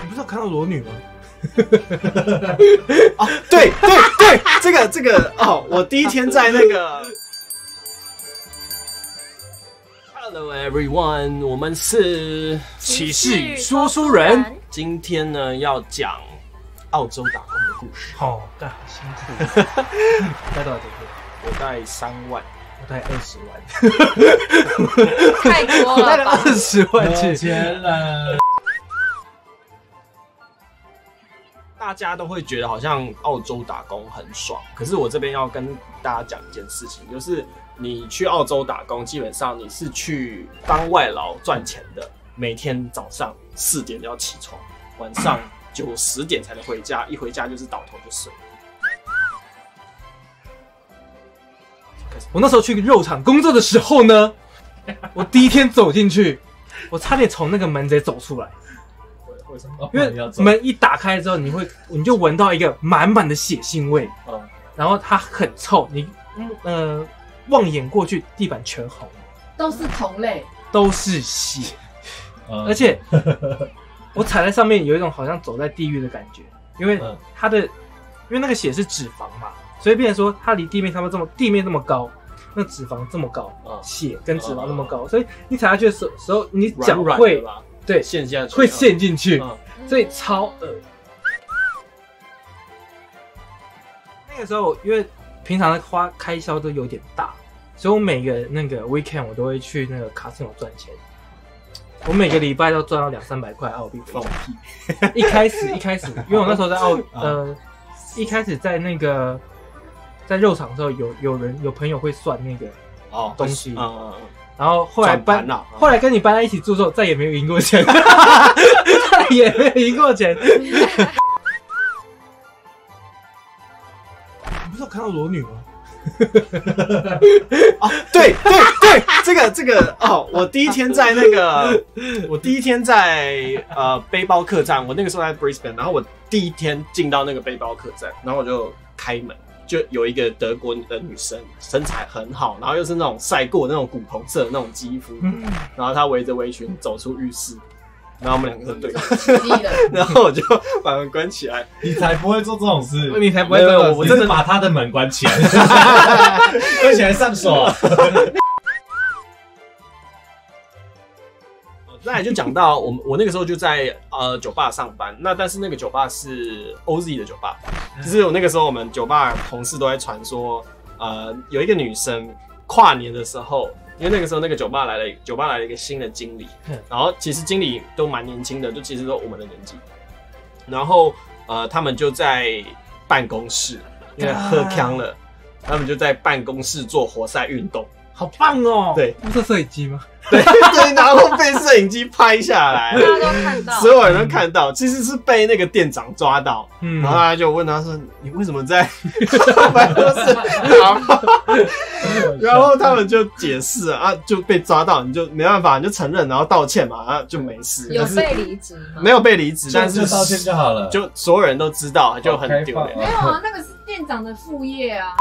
你不是有看到裸女吗？ 哦，对，这个哦，我第一天在那个。Hello everyone， 我们是骑士与说书人。 今天呢要讲澳洲打工的故事。 哦，干好辛苦。带多少钱？ 我带3万， 我带20万。 太多了， 我带了20万去。 钱了。 大家都会觉得好像澳洲打工很爽，可是我这边要跟大家讲一件事情，就是你去澳洲打工，基本上你是去当外劳赚钱的，每天早上4点就要起床，晚上9、10点才能回家，一回家就是倒头就睡。 我那时候去肉场工作的时候呢，我第一天走进去，我差点从那个门直接走出来。 为什么？ 因为门一打开之后，你就闻到一个满满的血腥味，然后它很臭，你望眼过去，地板全红， 都是同类， 都是血，而且我踩在上面有一种好像走在地狱的感觉，因为因为那个血是脂肪嘛，所以变成说它离地面差不多地面这么高，那脂肪这么高，血跟脂肪这么高，所以你踩下去的时候，你脚会对陷下去， 会陷进去，所以超恶。那个时候因为平常的开销都有点大，所以我每个那个 weekend 我都会去那个卡西诺赚钱。我每个礼拜都赚到200-300块澳币。放屁！一开始，因为我那时候在一开始在那个在肉场的时候，有朋友会算那个东西，然后后来跟你搬在一起住之后，再也没有赢过钱，再也没有赢过钱。你不是有看到裸女吗？ 哦，对，这个哦，我第一天在背包客栈，我那个时候在 Brisbane， 然后我第一天进到那个背包客栈，然后我就开门。就有一个德国的女生，身材很好，然后又是那种晒过那种古铜色的那种肌肤，然后她围着围裙走出浴室，然后我们2个就对，然后我就把门关起来。 你才不会做这种事， 你才不会做这种事， 我真的把他的门关起来，关起来上手。 再来就讲到我那个时候就在酒吧上班，那但是那个酒吧是 OZ 的酒吧，就是我那个时候我们酒吧同事都在传说，有一个女生跨年的时候，因为那个时候那个酒吧来了一个新的经理，然后其实经理都蛮年轻的，就其实都我们的年纪，然后他们就在办公室，因为喝呛了，他们就在办公室做活塞运动。 好棒哦！ 对， 不是摄影机吗？ 对，然后被摄影机拍下来， 大家都看到， 所有人都看到，其实是被那个店长抓到，然后他就问他说：“你为什么在办公室打炮？”然后他们就解释啊，就被抓到，你就没办法，你就承认，然后道歉嘛，啊，就没事。 有被离职吗？ 没有被离职，但是道歉就好了， 就所有人都知道，就很丢脸。 没有啊，那个是店长的副业啊。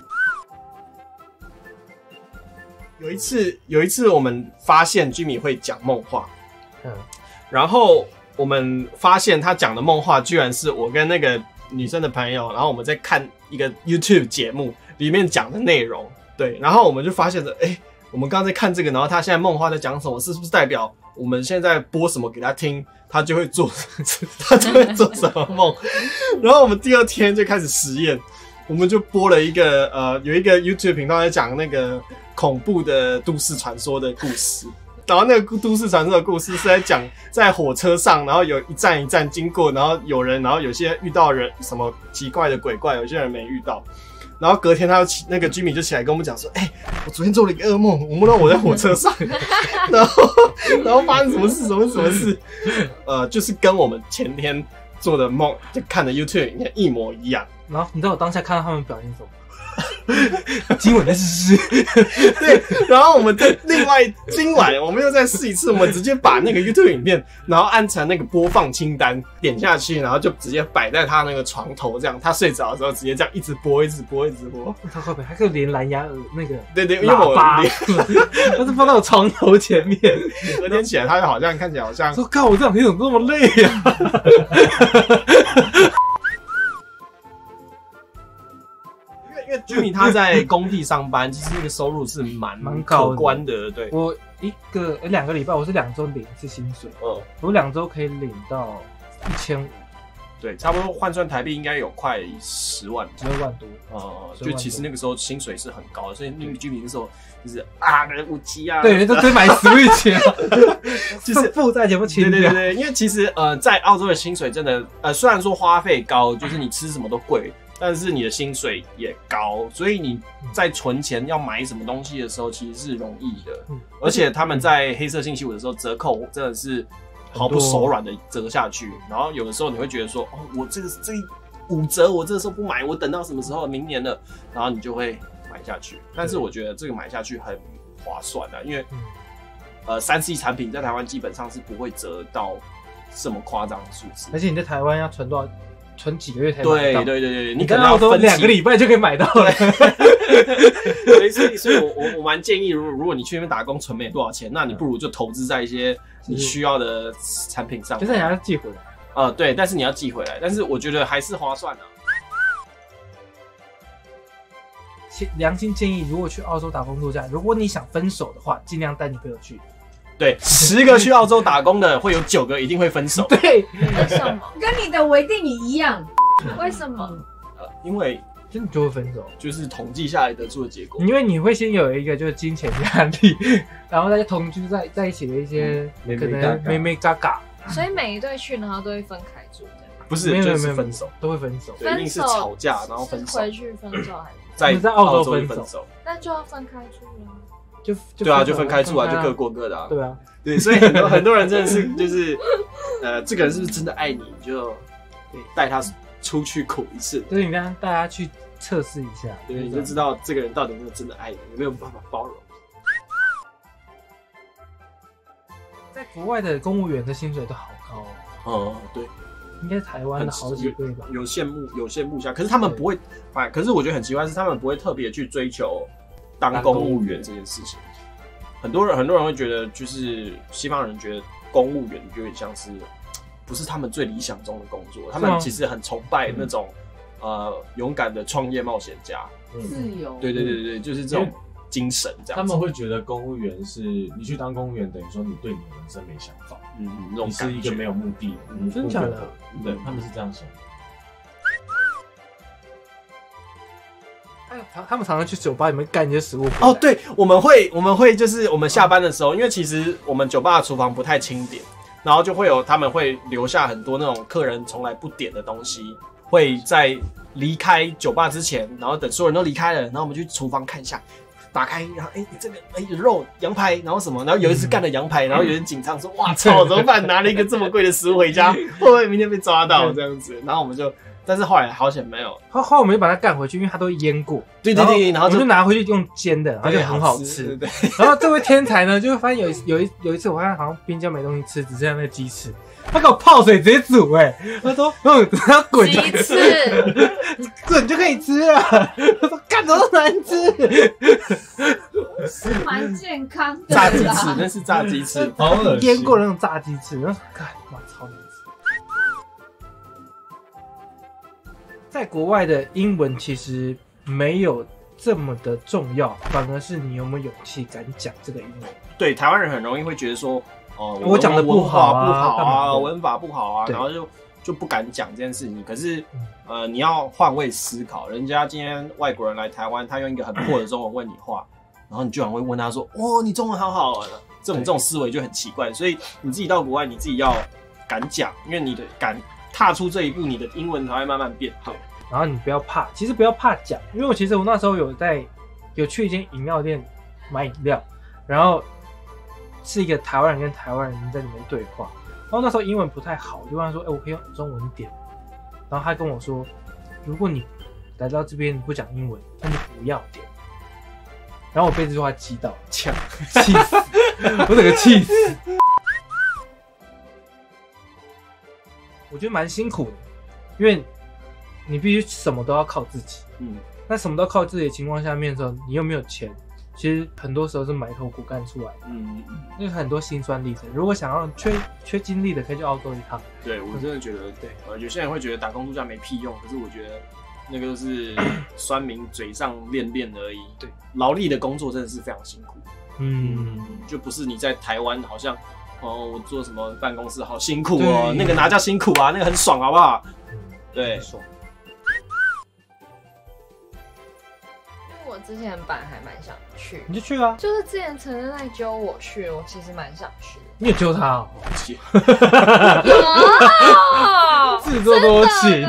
有一次我们发现 Jimmy 会讲梦话，然后我们发现他讲的梦话居然是我跟那个女生的朋友，然后我们在看一个 YouTube 节目里面讲的内容，对，然后我们就发现了，我们刚刚在看这个，然后他现在梦话在讲什么，是不是代表我们现在播什么给他听，他就会做什么梦？然后我们第2天就开始实验，我们就播了一个有一个 YouTube 频道在讲那个恐怖的都市传说的故事，然后那个都市传说的故事是在讲在火车上，然后有一站一站经过，然后有些遇到人什么奇怪的鬼怪，有些人没遇到。然后隔天那个 Jimmy 就起来跟我们讲说，我昨天做了一个噩梦，我梦到我在火车上，然后发生什么事，就是跟我们前天做的梦就看的 YouTube 影片一模一样。 然后你知道我当下看到他们表现什么？ 今晚再试试。 对，然后我们另外今晚我们又再试一次，我们直接把那个 YouTube 影片，然后按成那个播放清单，点下去，然后就直接摆在他那个床头，这样他睡着的时候直接这样一直播，一直播，一直播。 他后面还可以连蓝牙那个对，因为我喇叭，他是放到我床头前面。 隔天起来，他好像看起来好像说：“靠，我这两天怎么这么累呀？” 因为 Jimmy 他在工地上班，其实那个收入是蛮高可观的。对， 我2个礼拜，我是2周领一次薪水，我2周可以领到1500， 对，差不多换算台币应该有快10万 ，12万多。 就其实那个时候薪水是很高的，所以那个Jimmy那时候就是5G 啊， 对，都买 Switch 啊，就是负债全部清掉。 对，因为其实在澳洲的薪水真的虽然说花费高，就是你吃什么都贵。但是你的薪水也高，所以你在存钱要买什么东西的时候，其实是容易的。而且他们在黑色星期五的时候折扣真的是毫不手软的折下去。然后有的时候你会觉得说，哦，我这5折，我这个时候不买，我等到什么时候？明年了，然后你就会买下去。但是我觉得这个买下去很划算的，因为3C 产品在台湾基本上是不会折到这么夸张的数字。 而且你在台湾要存多少？存几个月才买到？ 对， 你可能要分2个礼拜就可以买到了。 所以我蛮建议，如果你去那边打工存没多少钱，那你不如就投资在一些你需要的产品上。 就是你要寄回来。 对，但是你要寄回来，但是我觉得还是划算的。 良心建议，如果去澳洲打工度假，如果你想分手的话，尽量带女朋友去。 对，10个去澳洲打工的，会有9个一定会分手。 对， 为什么？跟你的微定理一样。为什么？ 因为真的就会分手， 就是统计下来得出的结果。 因为你会先有一个就是金钱压力，然后再同居在一起的一些可能妹妹嘎嘎。 所以每一对去然后都会分开住，这样不是就是分手， 都会分手， 一定是吵架然后分手， 回去分手还是在澳洲分手？ 那就要分开住了。 对啊，就分开住啊，就各过各的啊。 对啊， 对，所以很多人真的是就是这个人是不是真的爱你，你就带他出去苦一次。 对，你让大家去测试一下， 对，你就知道这个人到底有没有真的爱你，有没有办法包容。 在国外的公务员的薪水都好高哦。 对， 应该台湾的好几倍吧。 有羡慕下，可是他们不会，可是我觉得很奇怪是他们不会特别去追求当公务员这件事情。很多人会觉得，就是西方人觉得公务员有点像是不是他们最理想中的工作，他们其实很崇拜那种勇敢的创业冒险家， 自由。 对，就是这种精神这样。 他们会觉得公务员是你去当公务员，等于说你对你的人生没想法， 那种你是一个没有目的， 真假的？ 对，他们是这样想。 他们常常去酒吧里面干一些食物。 哦，对，我们会就是我们下班的时候，因为其实我们酒吧的厨房不太清点，然后就会有他们会留下很多那种客人从来不点的东西，会在离开酒吧之前，然后等所有人都离开了，然后我们去厨房看一下，打开，然后这个肉羊排，然后什么，然后有一次干了羊排，然后有人紧张说，哇操，怎么办？拿了一个这么贵的食物回家，会不会明天被抓到这样子？然后我们就。但是后来好险没有， 后来我们就把它干回去，因为它都腌过。 对，然后就拿回去用煎的，然后就很好吃。 对。 然后这位天才呢，就会发现有一次，我看好像冰箱没东西吃，只剩下那个鸡翅，他给我泡水直接煮，他说他滚鸡翅滚就可以吃了。他说干怎么难吃？ 是蛮健康的。 炸鸡翅，那是炸鸡翅， 好恶心。 腌过的那种炸鸡翅，然后干哇超难吃。在国外的英文其实没有这么的重要，反而是你有没有勇气敢讲这个英文。 对，台湾人很容易会觉得说， 我讲的不好啊， 文法不好啊，然后就不敢讲这件事情。可是，你要换位思考，人家今天外国人来台湾，他用一个很破的中文问你话，然后你居然会问他说，哦，你中文好好啊，这种思维就很奇怪。所以你自己到国外，你自己要敢讲，因为你的敢踏出这一步，你的英文才会慢慢变好。 然后你不要怕，其实不要怕讲，因为我那时候有去一间饮料店买饮料，然后是一个台湾人跟台湾人在里面对话，然后那时候英文不太好，我就问他说，我可以用中文点，然后他跟我说，如果你来到这边不讲英文，那就不要点。然后我被这句话激到， 呛， 气死，我整个气死。我觉得蛮辛苦的，因为你必须什么都要靠自己。那什么都靠自己的情况下面的时候，你又没有钱，其实很多时候是埋头苦干出来的。因为很多辛酸历程。如果想要缺精力的，可以去澳洲一趟。 对，我真的觉得，对，有些人会觉得打工度假没屁用，可是我觉得那个就是酸民嘴上练练而已。对，劳力的工作真的是非常辛苦。就不是你在台湾好像我做什么办公室好辛苦哦，那个哪叫辛苦啊，那个很爽，好不好？对， 很爽。 我之前本来还蛮想去， 你就去啊！ 就是之前陈真在揪我去，我其实蛮想去。 你也揪他哦？ 有自作多情。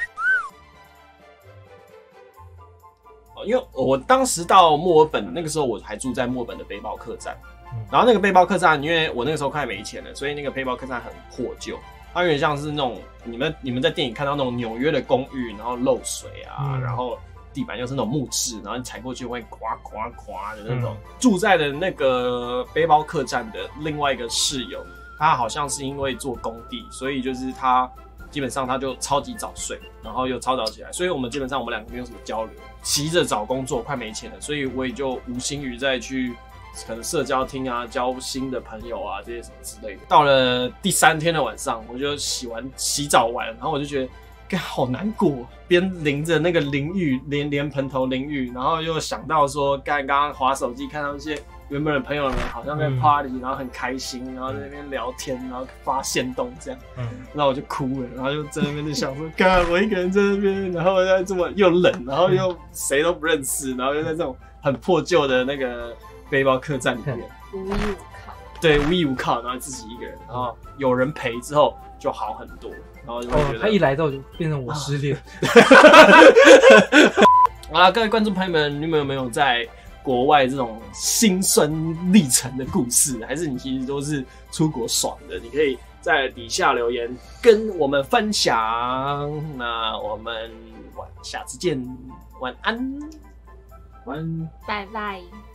因为我当时到墨尔本，那个时候我还住在墨尔本的背包客栈，然后那个背包客栈，因为我那个时候快没钱了，所以那个背包客栈很破旧，它有点像是那种你们在电影看到那种纽约的公寓，然后漏水啊，然后地板又是那种木质，然后你踩过去会呱呱呱的那种。住在的那个背包客栈的另外一个室友，他好像是因为做工地，所以就是他基本上他就超级早睡，然后又超早起来，所以我们基本上我们两个没有什么交流。急着找工作，快没钱了，所以我也就无心于再去可能社交厅啊，交新的朋友啊这些什么之类的。到了第3天的晚上，我就洗澡完，然后我就觉得，干好难过，边淋着那个淋浴，连盆头淋浴，然后又想到说，刚刚滑手机看到一些原本的朋友们好像在 party，然后很开心，然后在那边聊天，然后发限动这样，然后我就哭了，然后就在那边就想说，干我一个人在那边，然后在这么又冷，然后又谁都不认识，然后又在这种很破旧的那个背包客栈里面， 无依无靠。 对，无依无靠，然后自己一个人，然后有人陪之后就好很多，然后就会觉得他一来之后就变成我失恋。 啊，各位观众朋友们，你们有没有在国外这种辛酸历程的故事，还是你其实都是出国爽的？你可以在底下留言跟我们分享。那我们下次见，晚安， 拜拜。